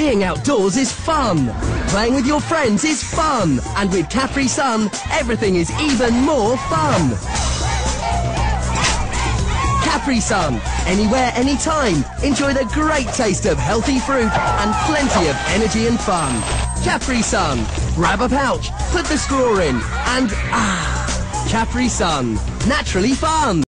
Being outdoors is fun. Playing with your friends is fun. And with Capri Sonne, everything is even more fun. Capri Sonne. Anywhere, anytime. Enjoy the great taste of healthy fruit and plenty of energy and fun. Capri Sonne. Grab a pouch, put the straw in, and Capri Sonne. Naturally fun.